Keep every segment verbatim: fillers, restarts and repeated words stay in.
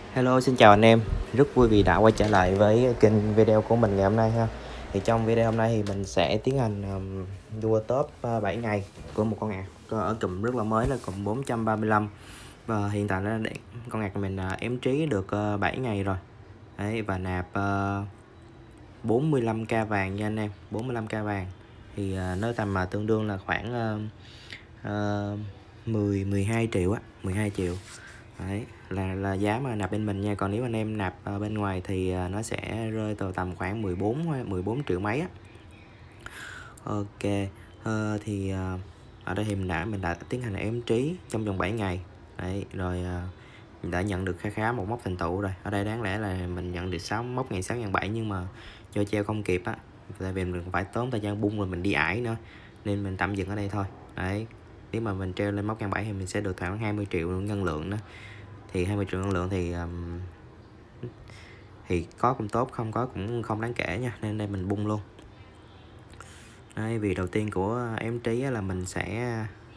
Hello, xin chào anh em. Rất vui vì đã quay trở lại với kênh video của mình ngày hôm nay ha. Thì trong video hôm nay thì mình sẽ tiến hành um, đua top uh, bảy ngày của một con ạc ở cụm rất là mới là cụm bốn trăm ba mươi lăm. Và hiện tại là để con ạc mình uh, ém trí được uh, bảy ngày rồi. Đấy, và nạp uh, bốn mươi lăm k vàng nha anh em, bốn mươi lăm k vàng. Thì uh, nó tầm mà tương đương là khoảng uh, uh, mười mười hai triệu á, mười hai triệu. Đấy, là là giá mà nạp bên mình nha. Còn nếu anh em nạp ở bên ngoài thì nó sẽ rơi từ tầm khoảng mười bốn mười bốn triệu mấy á. Ok, ờ, thì ở đây thì mình đã mình đã tiến hành ém trí trong vòng bảy ngày. Đấy, rồi mình đã nhận được khá khá một mốc thành tựu rồi. Ở đây đáng lẽ là mình nhận được sáu mốc ngày sáu ngày bảy, nhưng mà do treo không kịp á, tại vì mình phải tốn thời gian bung rồi mình đi ải nữa, nên mình tạm dừng ở đây thôi. Đấy, nếu mà mình treo lên mốc ngày bảy thì mình sẽ được khoảng hai mươi triệu ngân lượng nữa. Thì hai mươi triệu ngân lượng thì um, thì có cũng tốt, không có cũng không đáng kể nha, nên đây mình bung luôn. Đây, vì đầu tiên của em trí là mình sẽ,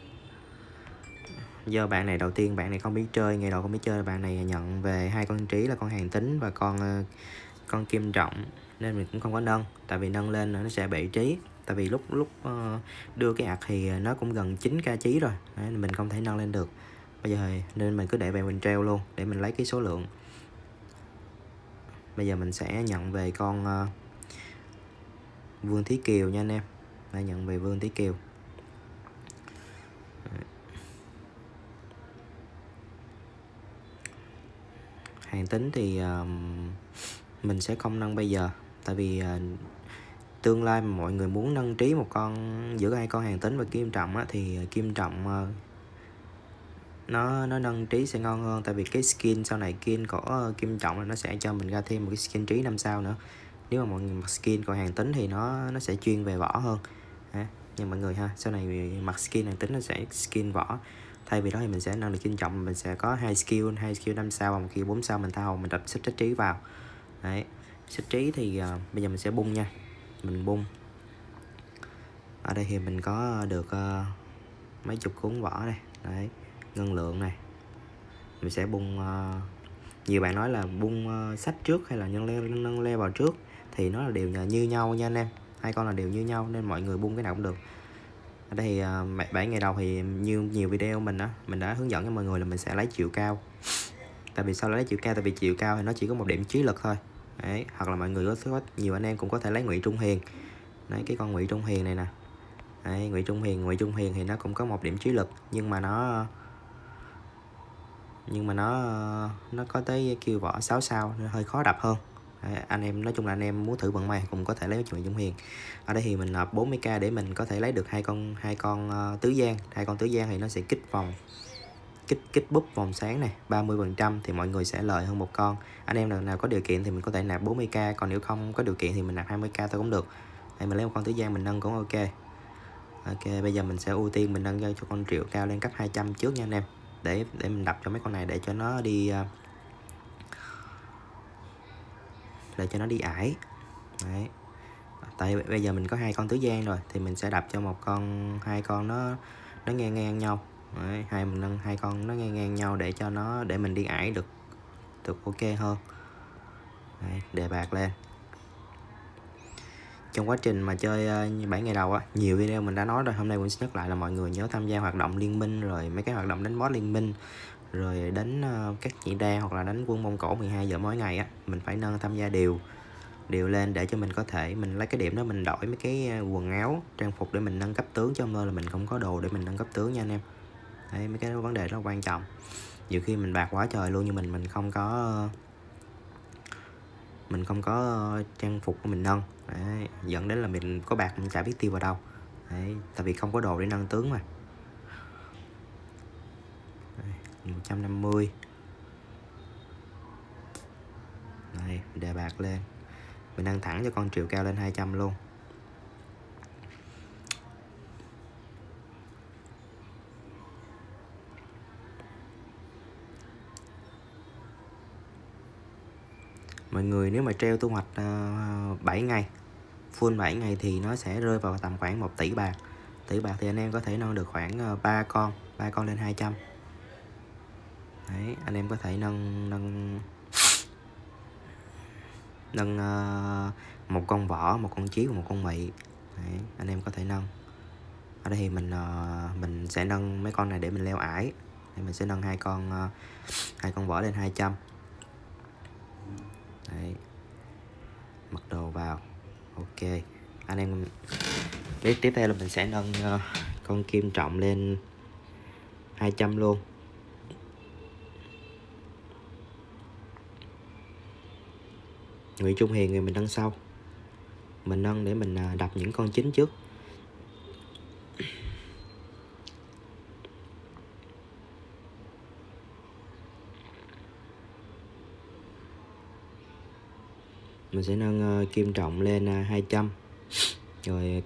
do bạn này đầu tiên bạn này không biết chơi, ngày đầu không biết chơi, bạn này nhận về hai con trí là con hàng tính và con con kim trọng, nên mình cũng không có nâng, tại vì nâng lên nó sẽ bị trí. Tại vì lúc lúc uh, đưa cái ạc thì nó cũng gần chín k trí rồi. Đấy, mình không thể nâng lên được bây giờ, nên mình cứ để về mình treo luôn để mình lấy cái số lượng. Bây giờ mình sẽ nhận về con uh, Vương Tí Kiều nha anh em. Đã nhận về Vương Tí Kiều. Hàng tính thì uh, mình sẽ không nâng bây giờ, tại vì uh, tương lai mà mọi người muốn nâng trí một con giữa hai con hàng tính và kim trọng á, thì kim trọng uh, nó nó nâng trí sẽ ngon hơn. Tại vì cái skin sau này skin của uh, kim trọng là nó sẽ cho mình ra thêm một cái skin trí năm sao nữa. Nếu mà mọi người mặc skin còn hàng tính thì nó nó sẽ chuyên về võ hơn ha. Nhưng mọi người ha, sau này mặc skin hàng tính nó sẽ skin võ. Thay vì đó thì mình sẽ nâng được kim trọng, mình sẽ có hai skill, hai skill năm sao và một skill bốn sao, mình thao mình đập xếp chất trí vào. Đấy, xếp trí thì uh, bây giờ mình sẽ bung nha. Mình bung. Ở đây thì mình có được uh, mấy chục cuốn vỏ này. Đấy, ngân lượng này. Mình sẽ bung uh, nhiều bạn nói là bung uh, sách trước hay là nâng level, nâng level trước thì nó là đều như nhau nha anh em. Hai con là đều như nhau nên mọi người bung cái nào cũng được. Ở đây uh, bảy ngày đầu thì như nhiều video mình á, mình đã hướng dẫn cho mọi người là mình sẽ lấy chiều cao. Tại vì sao lấy chiều cao? Tại vì chiều cao thì nó chỉ có một điểm trí lực thôi. Đấy, hoặc là mọi người có, có nhiều anh em cũng có thể lấy Ngụy Trung Hiền. Đấy, cái con Ngụy Trung Hiền này nè. Đấy, Ngụy Trung Hiền, Ngụy Trung Hiền thì nó cũng có một điểm trí lực, nhưng mà nó nhưng mà nó nó có tới kêu võ sáu sao nên hơi khó đập hơn. Đấy, anh em nói chung là anh em muốn thử vận may cũng có thể lấy Ngụy Trung Hiền. Ở đây thì mình nạp bốn mươi k để mình có thể lấy được hai con hai con uh, tứ giang. Hai con tứ giang thì nó sẽ kích vòng kích kích búp vòng sáng này ba mươi phần trăm thì mọi người sẽ lợi hơn một con. Anh em nào, nào có điều kiện thì mình có thể nạp bốn mươi k, còn nếu không có điều kiện thì mình nạp hai mươi k thôi cũng được. Đây mình lấy một con tứ giang mình nâng cũng ok. Ok, bây giờ mình sẽ ưu tiên mình nâng cho con triệu cao lên cấp hai trăm trước nha anh em, để để mình đập cho mấy con này để cho nó đi để cho nó đi ải. Đấy, tại bây giờ mình có hai con tứ giang rồi thì mình sẽ đập cho một con hai con nó nó ngang ngang nhau. Đấy, hai mình nâng hai con nó ngang ngang nhau để cho nó để mình đi ải được được ok hơn. Đấy, đề bạc lên. Trong quá trình mà chơi uh, bảy ngày đầu á, nhiều video mình đã nói rồi, hôm nay mình sẽ nhắc lại là mọi người nhớ tham gia hoạt động liên minh, rồi mấy cái hoạt động đánh boss liên minh, rồi đánh uh, các nhị đa hoặc là đánh quân Mông Cổ mười hai giờ mỗi ngày á, mình phải nâng tham gia đều đều lên để cho mình có thể mình lấy cái điểm đó mình đổi mấy cái quần áo trang phục để mình nâng cấp tướng, cho nên là mình không có đồ để mình nâng cấp tướng nha anh em. Đấy, mấy cái vấn đề rất là quan trọng. Nhiều khi mình bạc quá trời luôn nhưng mình mình không có mình không có trang phục của mình nâng. Đấy, dẫn đến là mình có bạc mình chả biết tiêu vào đâu. Đấy, tại vì không có đồ để nâng tướng mà. Đấy, một trăm năm mươi. Đây, đề bạc lên. Mình nâng thẳng cho con triệu cao lên hai trăm luôn. Mọi người nếu mà treo thu hoạch uh, bảy ngày, full bảy ngày thì nó sẽ rơi vào tầm khoảng một tỷ bạc. Tỷ bạc thì anh em có thể nâng được khoảng uh, ba con, ba con lên hai trăm. Đấy, anh em có thể nâng nâng nâng uh, một con vỏ, một con chiếc và một con mị. Đấy, anh em có thể nâng. Ở đây thì mình uh, mình sẽ nâng mấy con này để mình leo ải. Thì mình sẽ nâng hai con uh, hai con vỏ lên hai trăm. Đấy, mặc đồ vào. Ok, anh em biết tiếp theo là mình sẽ nâng uh, con kim trọng lên hai trăm luôn. Ngụy Trung Hiền thì mình nâng sau. Mình nâng để mình đập những con chính trước. Mình sẽ nâng uh, kim trọng lên uh, hai trăm. Rồi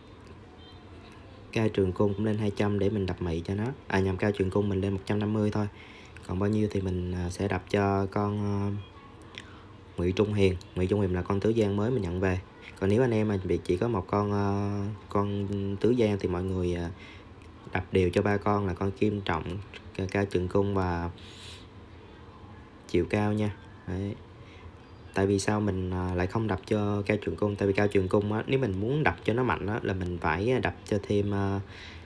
cao trường cung cũng lên hai trăm để mình đập mị cho nó. À nhằm, cao trường cung mình lên một trăm năm mươi thôi. Còn bao nhiêu thì mình uh, sẽ đập cho con uh, Ngụy Trung Hiền. Ngụy Trung Hiền là con tứ giang mới mình nhận về. Còn nếu anh em mà bị chỉ có một con uh, con tứ giang thì mọi người uh, đập đều cho ba con là con kim trọng, cao trường cung và chiều cao nha. Đấy. Tại vì sao mình lại không đập cho cao trường cung? Tại vì cao trường cung á, nếu mình muốn đập cho nó mạnh á, là mình phải đập cho thêm uh,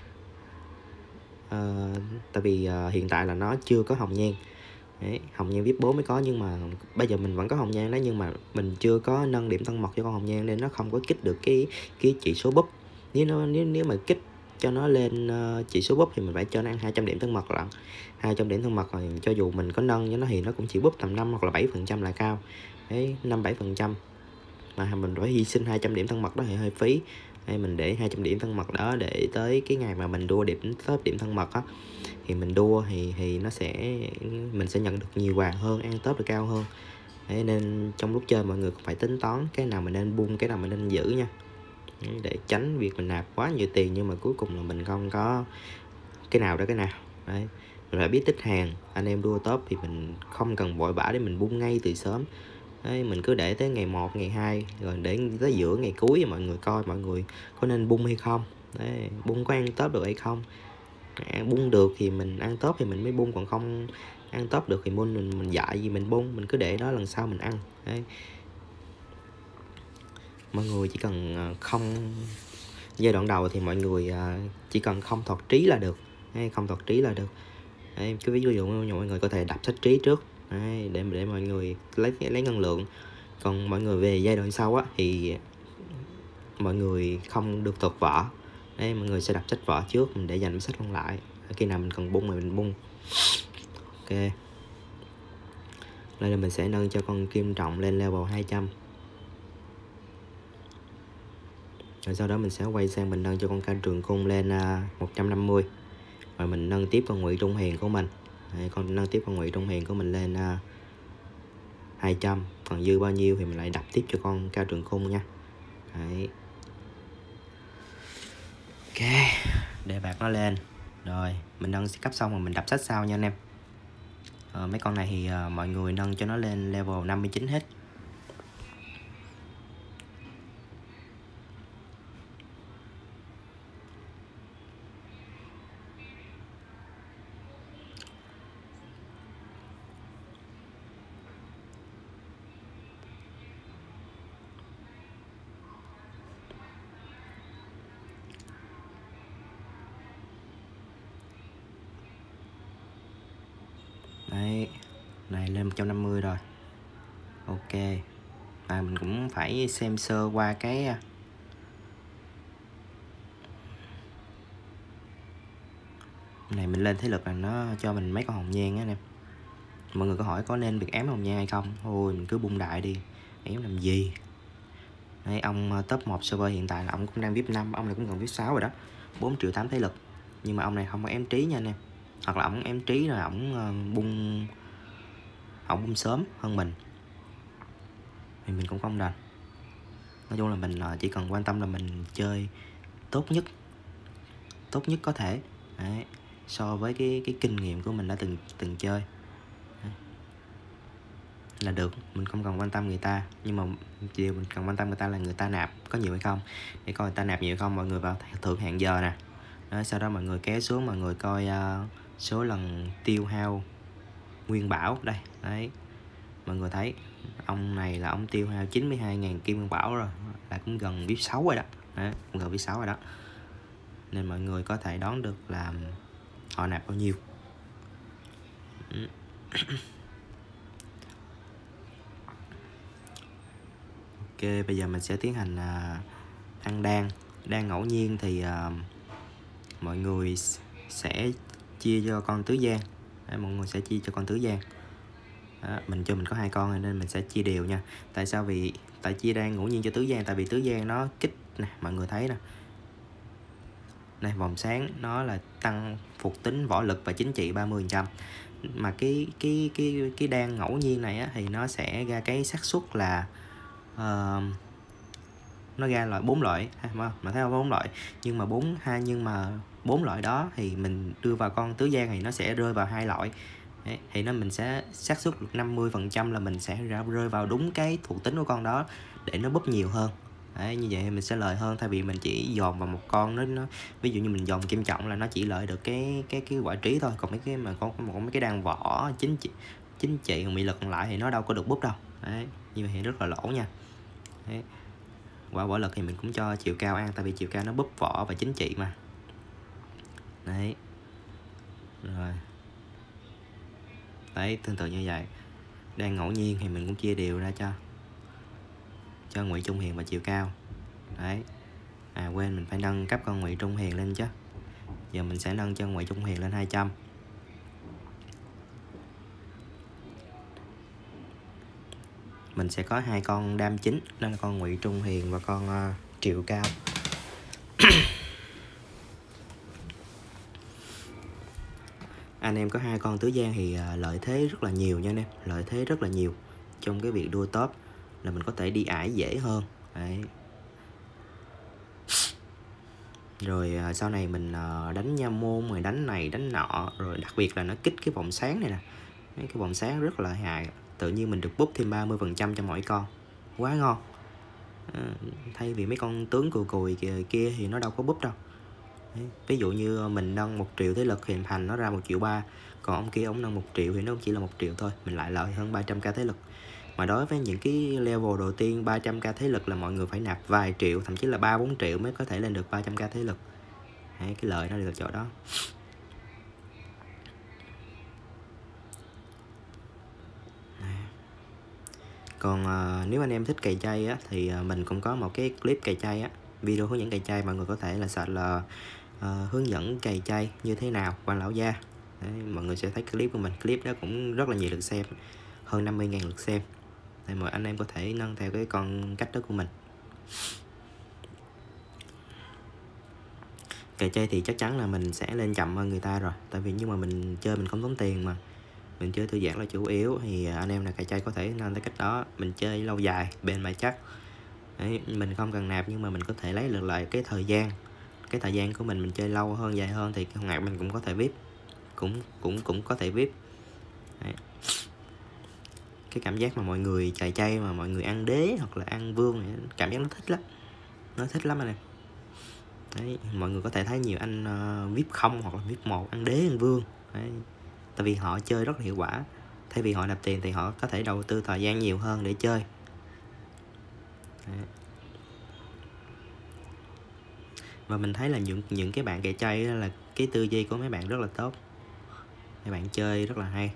uh, tại vì uh, hiện tại là nó chưa có hồng nhan. Đấy, hồng nhan vê i pê bốn mới có, nhưng mà bây giờ mình vẫn có hồng nhan đó, nhưng mà mình chưa có nâng điểm thân mật cho con hồng nhan nên nó không có kích được cái cái chỉ số búp. Nếu nó nếu nếu mà kích cho nó lên uh, chỉ số búp thì mình phải cho nó ăn hai trăm điểm thân mật lận. hai trăm điểm thân mật rồi cho dù mình có nâng cho nó thì nó cũng chỉ búp tầm năm hoặc là bảy phần trăm là cao. Đấy, năm bảy phần trăm mà mình phải hy sinh hai trăm điểm thân mật đó thì hơi phí. Hay mình để hai trăm điểm thân mật đó để tới cái ngày mà mình đua điểm top điểm thân mật á, thì mình đua thì thì nó sẽ mình sẽ nhận được nhiều vàng hơn, ăn top được cao hơn. Đấy, nên trong lúc chơi mọi người cũng phải tính toán cái nào mình nên bung, cái nào mình nên giữ nha. Đấy, để tránh việc mình nạp quá nhiều tiền nhưng mà cuối cùng là mình không có cái nào đó cái nào. Đấy, mình phải biết tích hàng. Anh em đua top thì mình không cần vội vã để mình bung ngay từ sớm. Đấy, mình cứ để tới ngày một, ngày hai rồi để tới giữa ngày cuối mọi người coi mọi người có nên bung hay không. Đấy, bung có ăn top được hay không. À, bung được thì mình ăn top thì mình mới bung, còn không ăn top được thì mình mình, mình dạy gì mình bung, mình cứ để đó lần sau mình ăn. Đấy, mọi người chỉ cần không giai đoạn đầu thì mọi người chỉ cần không thuật trí là được. Đấy, không thuật trí là được. Đấy, cái ví dụ mọi người có thể đập sách trí trước. Đấy, để để mọi người lấy lấy năng lượng. Còn mọi người về giai đoạn sau á thì mọi người không được thuật vỏ. Đấy, mọi người sẽ đập sách vỏ trước, mình để dành sách còn lại, khi nào mình cần bung thì mình bung. Ok, đây là mình sẽ nâng cho con kim trọng lên level hai trăm. Rồi sau đó mình sẽ quay sang mình nâng cho con cao trường cung lên uh, một trăm năm mươi. Rồi mình nâng tiếp con Ngụy Trung Hiền của mình. Đấy, con nâng tiếp con Ngụy Trung Hiền của mình lên uh, hai trăm. Còn dư bao nhiêu thì mình lại đập tiếp cho con cao trường cung nha. Đấy. Ok, để bạc nó lên. Rồi mình nâng cấp xong rồi mình đập sách sau nha anh em. à, Mấy con này thì uh, mọi người nâng cho nó lên level năm mươi chín hết. Đấy, này lên một trăm năm mươi rồi. Ok, và mình cũng phải xem sơ qua cái này, mình lên thế lực là nó cho mình mấy con hồng nhan á anh em. Mọi người có hỏi có nên việc ém hồng nhan hay không? Thôi mình cứ bung đại đi, ém làm gì. Đấy, ông top một server hiện tại là ông cũng đang vê i pê năm, ông này cũng gần vê i pê sáu rồi đó, bốn triệu tám thế lực. Nhưng mà ông này không có ém trí nha anh em. Hoặc là ông ém trí là ông bung ông bung sớm hơn mình thì mình cũng không đành. Nói chung là mình chỉ cần quan tâm là mình chơi tốt nhất tốt nhất có thể. Đấy, so với cái cái kinh nghiệm của mình đã từng từng chơi. Đấy, là được, mình không cần quan tâm người ta, nhưng mà điều mình cần quan tâm người ta là người ta nạp có nhiều hay không, để coi người ta nạp nhiều hay không. Mọi người vào thưởng hẹn giờ nè. Đó, sau đó mọi người kéo xuống, mọi người coi uh, số lần tiêu hao nguyên bảo đây đấy, mọi người thấy ông này là ông tiêu hao chín mươi hai ngàn kim nguyên bảo rồi, là cũng gần vê i pê sáu rồi đó, đấy, cũng gần vê i pê sáu rồi đó, nên mọi người có thể đoán được là họ nạp bao nhiêu. Ok, bây giờ mình sẽ tiến hành uh, ăn đan. Đan ngẫu nhiên thì uh, mọi người sẽ chia cho con tứ giang. Đấy, mọi người sẽ chia cho con tứ giang. Đó, mình cho mình có hai con nên mình sẽ chia đều nha. Tại sao? Vì tại chia đan ngẫu nhiên cho tứ giang, tại vì tứ giang nó kích nè, mọi người thấy nè. Này, vòng sáng nó là tăng thuộc tính võ lực và chính trị ba mươi phần trăm. Mà cái cái cái cái đan ngẫu nhiên này á, thì nó sẽ ra cái xác suất là uh, nó ra loại bốn loại, mà thấy không, bốn loại, nhưng mà bốn hai nhưng mà bốn loại đó thì mình đưa vào con tứ giang thì nó sẽ rơi vào hai loại. Đấy, thì nó mình sẽ xác suất được năm mươi phần trăm là mình sẽ ra rơi vào đúng cái thuộc tính của con đó để nó búp nhiều hơn. Đấy, như vậy mình sẽ lợi hơn, thay vì mình chỉ dồn vào một con nó, nó ví dụ như mình dồn kim trọng là nó chỉ lợi được cái cái cái quả trí thôi, còn mấy cái mà có một mấy cái đàn võ chính trị chính trị còn bị lực còn lại thì nó đâu có được búp đâu. Đấy, như vậy thì rất là lỗ nha. Đấy, quả võ lực thì mình cũng cho chiều cao ăn, tại vì chiều cao nó búp võ và chính trị mà. Đấy, rồi đấy, tương tự như vậy. Đang ngẫu nhiên thì mình cũng chia đều ra cho cho Ngụy Trung Hiền và chiều cao. Đấy, à quên, mình phải nâng cấp con Ngụy Trung Hiền lên chứ. Giờ mình sẽ nâng cho Ngụy Trung Hiền lên hai trăm. Mình sẽ có hai con đam chính, đó là con Ngụy Trung Hiền và con uh, Triệu Cao. Anh em có hai con tứ giang thì uh, lợi thế rất là nhiều nha anh em, lợi thế rất là nhiều trong cái việc đua top, là mình có thể đi ải dễ hơn. Đấy. Rồi uh, sau này mình uh, đánh nha môn, rồi đánh này đánh nọ, rồi đặc biệt là nó kích cái vòng sáng này nè. Cái vòng sáng rất là hại, tự nhiên mình được búp thêm ba mươi phần trăm cho mỗi con, quá ngon. À, thay vì mấy con tướng cùi cùi kia, kia thì nó đâu có búp đâu. Đấy. Ví dụ như mình nâng một triệu thế lực hiện thành nó ra một triệu ba, còn ông kia ông nâng một triệu thì nó chỉ là một triệu thôi, mình lại lợi hơn ba trăm k thế lực. Mà đối với những cái level đầu tiên ba trăm k thế lực là mọi người phải nạp vài triệu, thậm chí là ba bốn triệu mới có thể lên được ba trăm k thế lực. Đấy, cái lợi nó được chỗ đó. Còn uh, nếu anh em thích cày chay á, thì uh, mình cũng có một cái clip cày chay á, video hướng dẫn cày chay, mọi người có thể là search là uh, hướng dẫn cày chay như thế nào Quang Lão Gia. Đấy, mọi người sẽ thấy clip của mình, clip đó cũng rất là nhiều lượt xem, hơn năm mươi ngàn lượt xem. Thì mọi anh em có thể nâng theo cái con cách đó của mình. Cày chay thì chắc chắn là mình sẽ lên chậm hơn người ta rồi, tại vì nhưng mà mình chơi mình không tốn tiền mà, mình chơi thư giãn là chủ yếu, thì anh em là cày chay có thể nên tới cách đó, mình chơi lâu dài bền mà chắc. Đấy, mình không cần nạp nhưng mà mình có thể lấy được lại cái thời gian, cái thời gian của mình mình chơi lâu hơn, dài hơn thì không ngại mình cũng có thể vê i pê, cũng cũng cũng có thể vê i pê. Đấy. Cái cảm giác mà mọi người cày chay mà mọi người ăn đế hoặc là ăn vương này, cảm giác nó thích lắm, nó thích lắm anh em. Đấy, mọi người có thể thấy nhiều anh uh, vê i pê không hoặc là vê i pê một ăn đế ăn vương. Đấy, tại vì họ chơi rất là hiệu quả, thay vì họ nạp tiền thì họ có thể đầu tư thời gian nhiều hơn để chơi. Đấy. Và mình thấy là những những cái bạn cày chay là cái tư duy của mấy bạn rất là tốt, mấy bạn chơi rất là hay.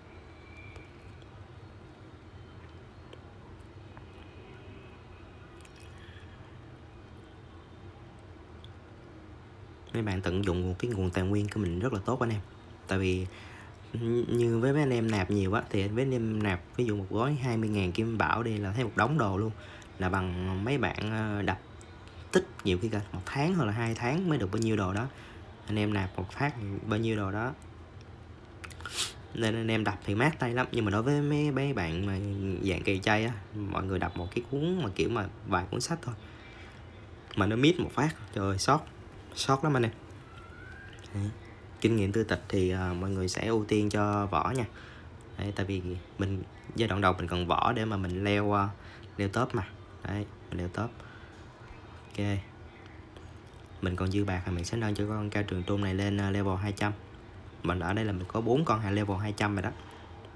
Mấy bạn tận dụng cái nguồn tài nguyên của mình rất là tốt anh em. Tại vì như với mấy anh em nạp nhiều á, thì với anh em nạp ví dụ một gói hai mươi ngàn kim bảo đi là thấy một đống đồ luôn, là bằng mấy bạn đập tích nhiều khi cả một tháng hoặc là hai tháng mới được bao nhiêu đồ đó. Anh em nạp một phát bao nhiêu đồ đó, nên anh em đập thì mát tay lắm. Nhưng mà đối với mấy mấy bạn mà dạng cày chay á, mọi người đập một cái cuốn mà kiểu mà vài cuốn sách thôi mà nó mít một phát, trời ơi, sót sót lắm anh em. Đấy. Kinh nghiệm tư tịch thì uh, mọi người sẽ ưu tiên cho võ nha. Đấy, tại vì mình giai đoạn đầu mình cần võ để mà mình leo uh, leo top mà. Đấy, mình leo top. Ok, mình còn dư bạc thì mình sẽ nâng cho con Cao Trường Trung này lên uh, level hai trăm. Mình ở đây là mình có bốn con hạ level hai trăm rồi đó.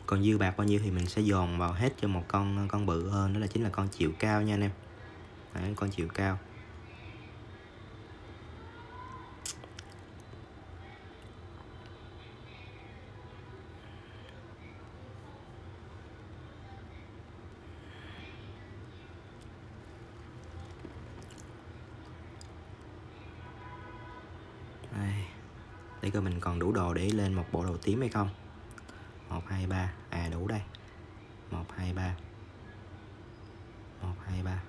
Còn dư bạc bao nhiêu thì mình sẽ dồn vào hết cho một con con bự hơn, đó là chính là con chiều cao nha anh em. Đấy, con chiều cao. Đây. Để coi mình còn đủ đồ để lên một bộ đồ tím hay không. Một, hai, ba. À đủ đây. Một, hai, ba. Một, hai, ba.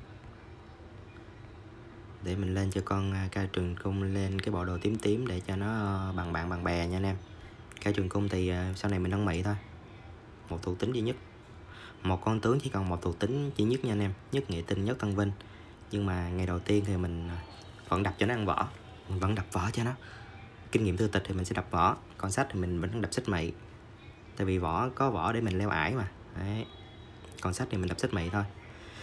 Để mình lên cho con Cao Trường Cung lên cái bộ đồ tím tím để cho nó bằng bạn bằng bè nha anh em. Cao Trường Cung thì sau này mình nâng mị thôi. Một thuộc tính duy nhất. Một con tướng chỉ còn một thuộc tính duy nhất nha anh em. Nhất Nghệ Tinh, nhất Tân Vinh. Nhưng mà ngày đầu tiên thì mình vẫn đập cho nó ăn vỏ. Mình vẫn đập vỏ cho nó. Kinh nghiệm thư tịch thì mình sẽ đập vỏ. Còn sách thì mình vẫn đập xích mị. Tại vì vỏ có vỏ để mình leo ải mà. Đấy. Còn sách thì mình đập xích mị thôi.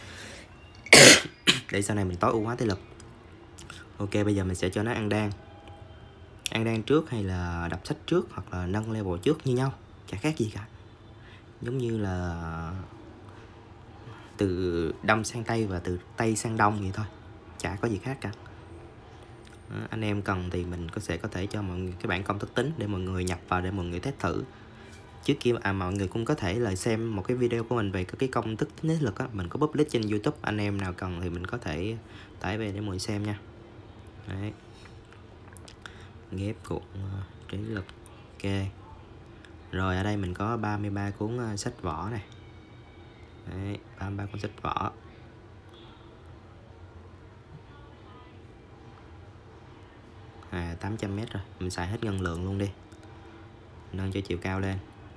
Để sau này mình tối ưu hóa thể lực. Ok, bây giờ mình sẽ cho nó ăn đan. Ăn đan trước hay là đập sách trước hoặc là nâng level trước như nhau, chả khác gì cả. Giống như là từ đông sang tây và từ tây sang đông vậy thôi, chả có gì khác cả. Đó, anh em cần thì mình có sẽ có thể cho mọi người cái bảng công thức tính để mọi người nhập vào để mọi người test thử. Trước kia à, mọi người cũng có thể là xem một cái video của mình về cái công thức tính thế lực á, mình có public trên YouTube, anh em nào cần thì mình có thể tải về để mọi người xem nha. Đấy. Ghép cuộn uh, trí lực. Ok. Rồi ở đây mình có ba mươi ba cuốn uh, sách vỏ này. Đấy, ba mươi ba cuốn sách vỏ. À tám trăm mét rồi, mình xài hết ngân lượng luôn đi. Nâng cho chiều cao lên.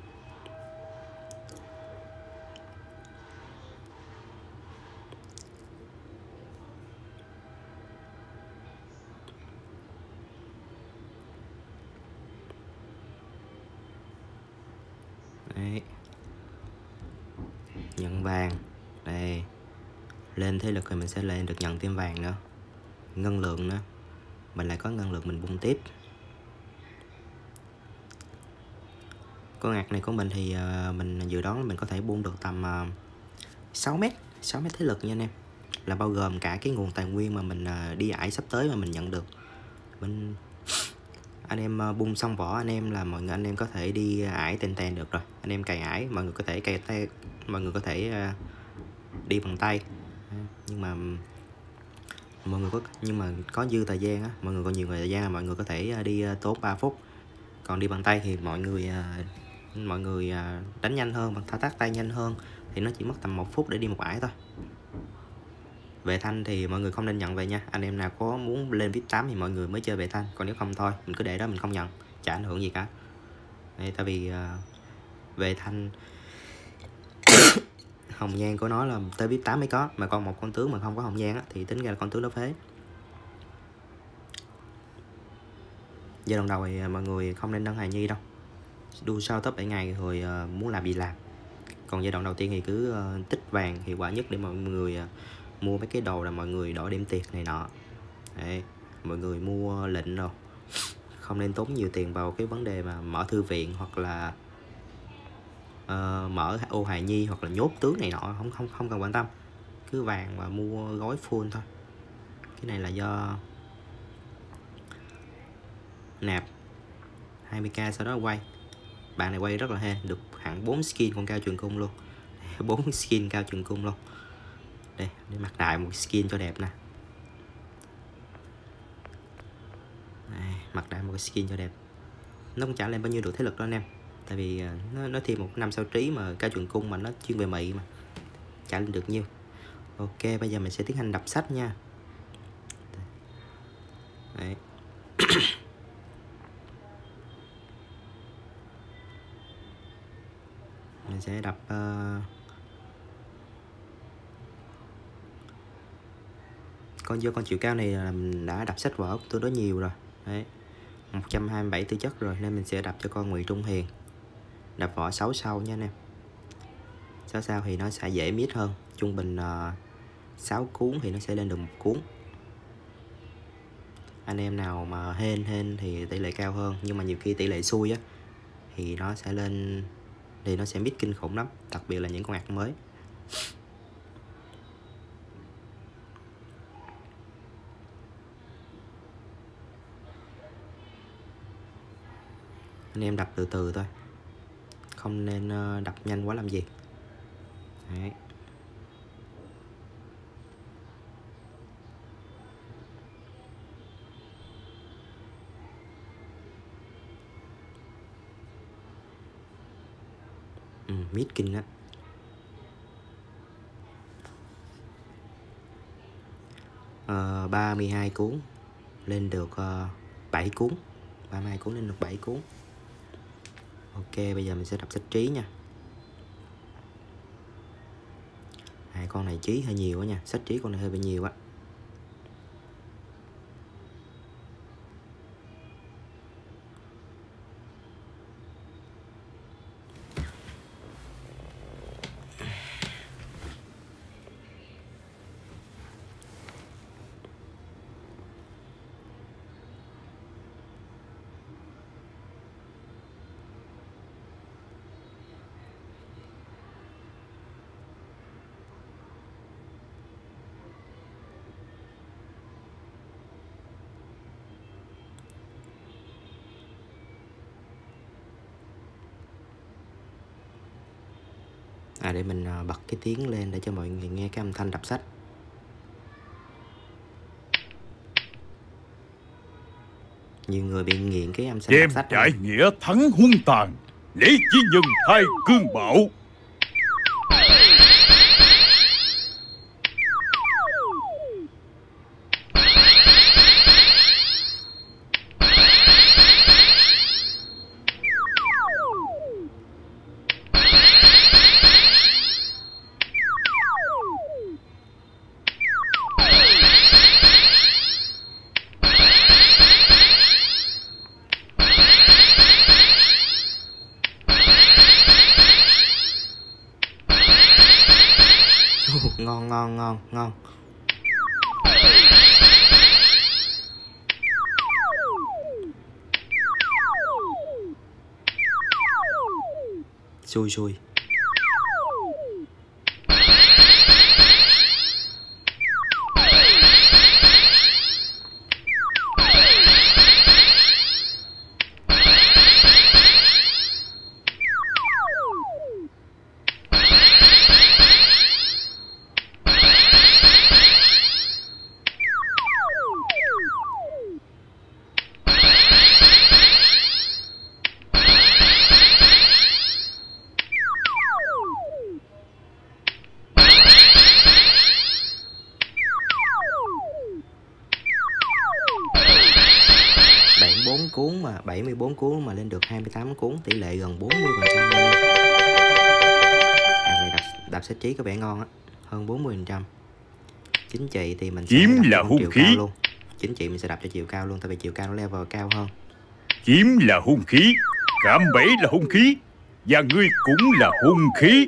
Đấy. Nhận vàng. Đây. Lên thế lực thì mình sẽ lên được nhận thêm vàng nữa. Ngân lượng nữa. Mình lại có ngân lượng mình bung tiếp. Con ạc này của mình thì uh, mình dự đoán mình có thể buông được tầm uh, sáu mét. sáu mét thế lực nha anh em. Là bao gồm cả cái nguồn tài nguyên mà mình uh, đi ải sắp tới mà mình nhận được. Mình anh em uh, bung xong vỏ anh em là mọi người anh em có thể đi ải tèn tèn được rồi. Anh em cày ải, mọi người có thể cày tay, mọi người có thể uh, đi bằng tay. Nhưng mà mọi người có nhưng mà có dư thời gian á, mọi người có nhiều thời gian, mọi người có thể uh, đi uh, tốn ba phút. Còn đi bằng tay thì mọi người uh, mọi người uh, đánh nhanh hơn, bằng thao tác tay nhanh hơn thì nó chỉ mất tầm một phút để đi một ải thôi. Vệ thanh thì mọi người không nên nhận về nha. Anh em nào có muốn lên vê i pê tám thì mọi người mới chơi vệ thanh, còn nếu không thôi mình cứ để đó mình không nhận, chả ảnh hưởng gì cả. Đây, tại vì uh, vệ thanh hồng nhan của nó là tới vê i pê tám mới có, mà còn một con tướng mà không có hồng nhan á, thì tính ra là con tướng đó phế. Giai đoạn đầu thì mọi người không nên nâng hài nhi đâu, đu sau top bảy ngày rồi uh, muốn làm gì làm. Còn giai đoạn đầu tiên thì cứ uh, tích vàng hiệu quả nhất để mọi người uh, mua mấy cái đồ là mọi người đổi đêm tiệc này nọ. Đấy, mọi người mua lệnh rồi không nên tốn nhiều tiền vào cái vấn đề mà mở thư viện hoặc là uh, mở ô hài nhi hoặc là nhốt tướng này nọ, không không không cần quan tâm, cứ vàng và mua gói full thôi. Cái này là do nạp hai mươi k sau đó quay. Bạn này quay rất là hên, được hẳn bốn skin con Cao Trường Cung luôn. bốn skin Cao Trường Cung luôn. Đây, để mặc đại một skin cho đẹp nè. Đây, mặc đại một skin cho đẹp. Nó cũng trả lên bao nhiêu được thế lực đó anh em. Tại vì nó, nó thêm một năm sao trí mà Cao Trường Cung mà nó chuyên về mị mà. Trả lên được nhiêu. Ok, bây giờ mình sẽ tiến hành đập sách nha. Đấy. Mình sẽ đập uh... con do con chiều cao này là mình đã đập sách vở tôi đó nhiều rồi. Đấy, một trăm hai mươi bảy tư chất rồi nên mình sẽ đập cho con Ngụy Trung Hiền. Đập vỏ sáu sao nha anh em. sáu sao thì nó sẽ dễ miết hơn. Trung bình uh, sáu cuốn thì nó sẽ lên được một cuốn. Anh em nào mà hên hên thì tỷ lệ cao hơn, nhưng mà nhiều khi tỷ lệ xui á thì nó sẽ lên thì nó sẽ mít kinh khủng lắm, đặc biệt là những con ạc mới. Anh em đập từ từ thôi, không nên đập nhanh quá làm gì. Đấy. Ừ, mít kinh á. Ờ, ba mươi hai cuốn lên được uh, bảy cuốn, ba mươi hai cuốn lên được bảy cuốn. Ok, bây giờ mình sẽ đọc sách trí nha. Hai con này trí hơi nhiều quá nha, sách trí con này hơi bị nhiều á. À, để mình bật cái tiếng lên để cho mọi người nghe cái âm thanh đọc sách. Nhiều người bị nghiện cái âm thanh đọc sách. Đại nghĩa thắng hung tàn, lấy chi nhân thay cương bạo. Ngon ngon ngon ngon. Xui xui. bốn cuốn mà bảy mươi bốn cuốn mà lên được hai mươi tám cuốn, tỷ lệ gần bốn mươi phần trăm. À, này đọc, đọc sách trí có vẻ ngon á, hơn bốn mươi phần trăm. Chính trị thì mình sẽ Chiếm đọc là hung chiều khí cao luôn. Chính trị mình sẽ đọc cho chiều cao luôn, tại vì chiều cao nó level cao hơn. Chiếm là hung khí, cạm bẫy là hung khí, và ngươi cũng là hung khí.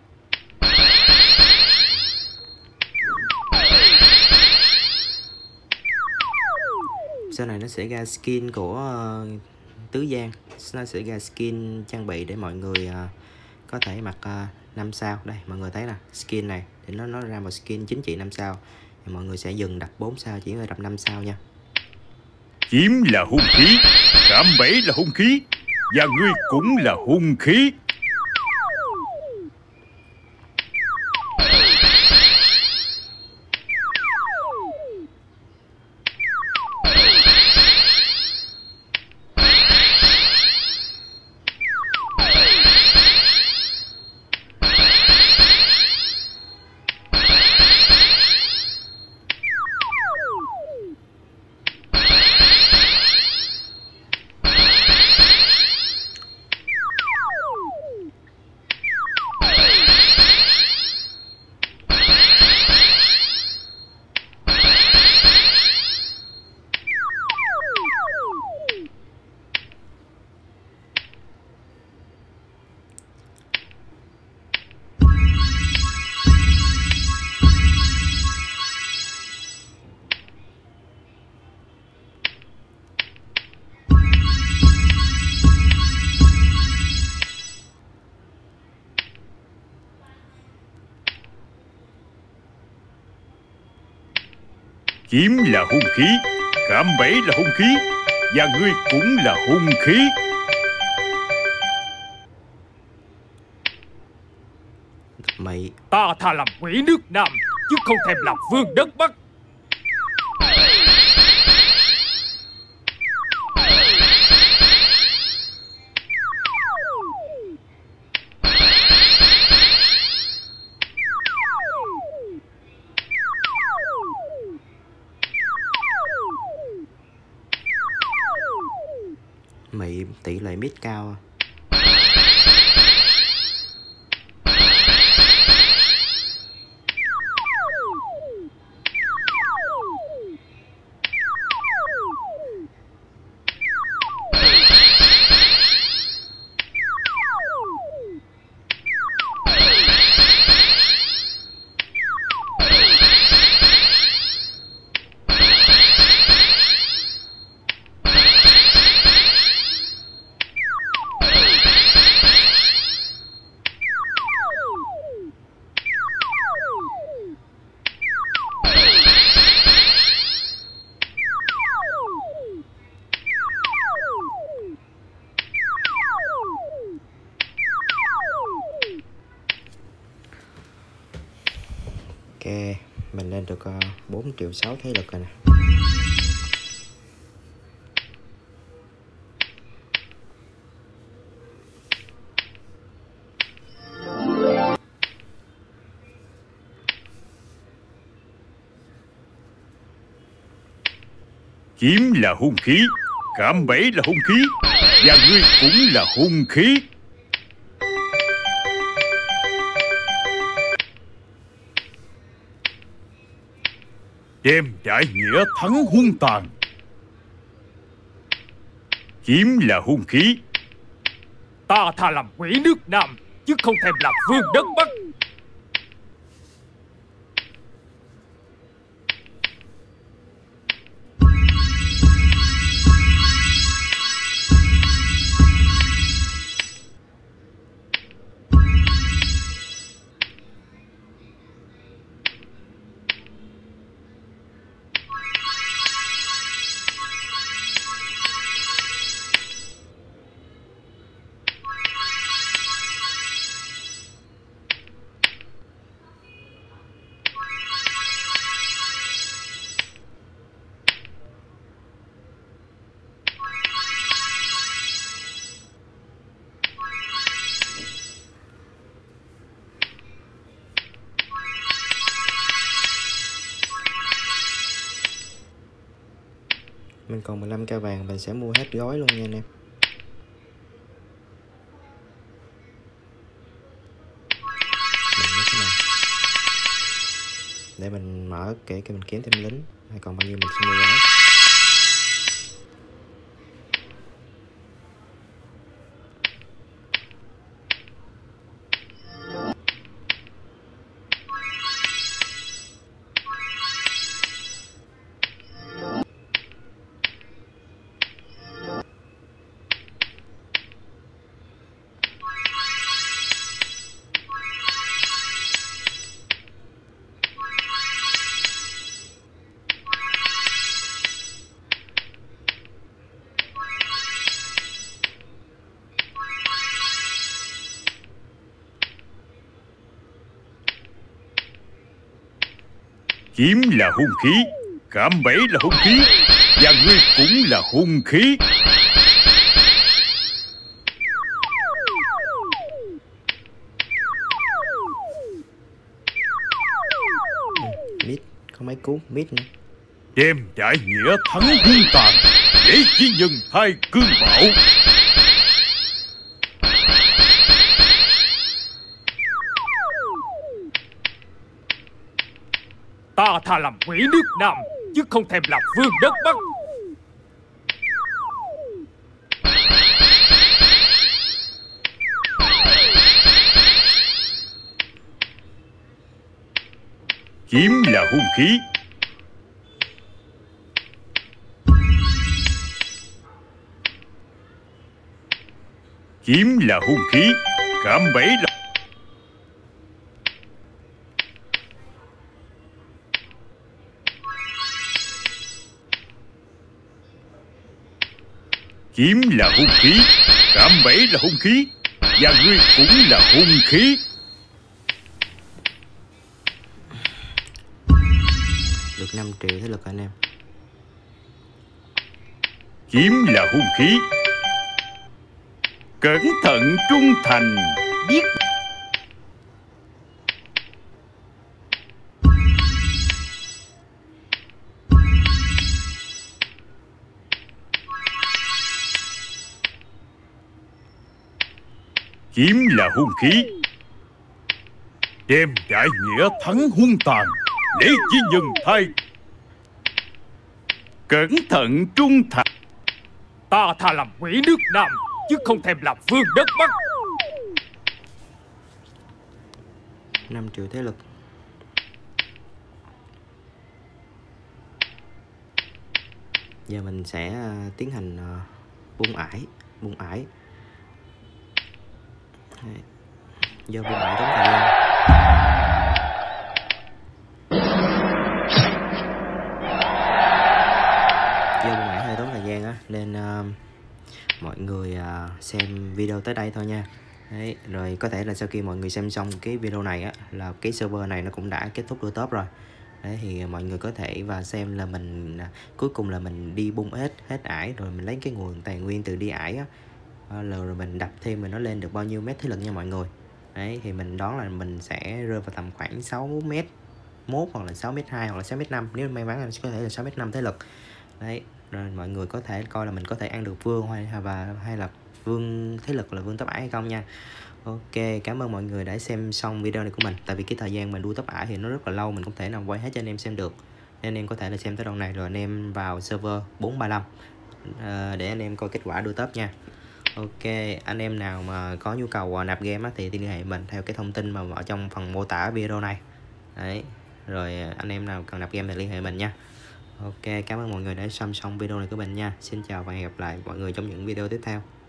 Sau này nó sẽ ra skin của uh, Tứ Giang, nó sẽ ra skin trang bị để mọi người uh, có thể mặc uh, năm sao. Đây mọi người thấy nè, skin này thì nó nó ra một skin chính trị năm sao, thì mọi người sẽ dừng đặt bốn sao, chỉ phải đặt năm sao nha. Chiếm là hung khí, cạm bẫy là hung khí, và ngươi cũng là hung khí. Kiếm là hung khí, cạm bẫy là hung khí, và ngươi cũng là hung khí. Mày Ta thà làm quỷ nước Nam, chứ không thèm làm vương đất Bắc. Mày tỷ lệ mít cao à? Ok, mình lên được uh, bốn triệu sáu thế lực rồi nè. Kiếm là hung khí, cạm bẫy là hung khí, và ngươi cũng là hung khí. Đem đại nghĩa thắng hung tàn. Kiếm là hung khí. Ta thà làm quỷ nước Nam, chứ không thèm làm vương đất Bắc. Mình còn mười lăm k vàng, mình sẽ mua hết gói luôn nha anh em. Mình như thế nào? Để mình mở kể cái mình kiếm thêm lính, hay còn bao nhiêu mình sẽ mua gói. Kiếm là hung khí, cạm bẫy là hung khí, và ngươi cũng là hung khí. Ừ, mít, không mấy cú, mít nữa. Đem đại nghĩa thắng hung tàn, để chi nhân thay cương bạo. Ta thà làm quỷ nước Nam, chứ không thèm làm vương đất Bắc. Kiếm là hung khí. Kiếm là hung khí, cạm bẫy là... Kiếm là hung khí, cạm bẫy là hung khí, và ngươi cũng là hung khí. Được năm triệu thế lực anh em. Kiếm là hung khí. Cẩn thận trung thành, biết. Kiếm là hung khí. Đem đại nghĩa thắng hung tàn, lấy chi nhân thay. Cẩn thận trung thành. Ta thà làm quỷ nước Nam, chứ không thèm làm vương đất Bắc. năm triệu thế lực. Giờ mình sẽ uh, tiến hành uh, bung ải, bung ải. Giờ bung ải tốn thời gian. Giờ bung ải hơi tốn thời gian á, nên uh, mọi người uh, xem video tới đây thôi nha. Đấy, rồi có thể là sau khi mọi người xem xong cái video này á, là cái server này nó cũng đã kết thúc đưa top rồi. Đấy thì mọi người có thể và xem là mình cuối cùng là mình đi bung hết hết ải, rồi mình lấy cái nguồn tài nguyên từ đi ải á, rồi mình đập thêm mình nó lên được bao nhiêu mét thế lực nha mọi người. Đấy thì mình đoán là mình sẽ rơi vào tầm khoảng sáu mét mốt hoặc là sáu mét hai hoặc là sáu mét năm, nếu may mắn là có thể là sáu mét năm thế lực. Đấy, rồi mọi người có thể coi là mình có thể ăn được vương hay và hay là vương thế lực là vương top ải hay không nha. Ok, cảm ơn mọi người đã xem xong video này của mình. Tại vì cái thời gian mình đua top ải thì nó rất là lâu, mình không thể nào quay hết cho anh em xem được, nên anh em có thể là xem tới đoạn này rồi anh em vào server bốn ba lăm à, để anh em coi kết quả đua top nha. Ok, anh em nào mà có nhu cầu nạp game á, thì liên hệ mình theo cái thông tin mà ở trong phần mô tả video này. Đấy, rồi anh em nào cần nạp game thì liên hệ mình nha. Ok, cảm ơn mọi người đã xem xong video này của mình nha. Xin chào và hẹn gặp lại mọi người trong những video tiếp theo.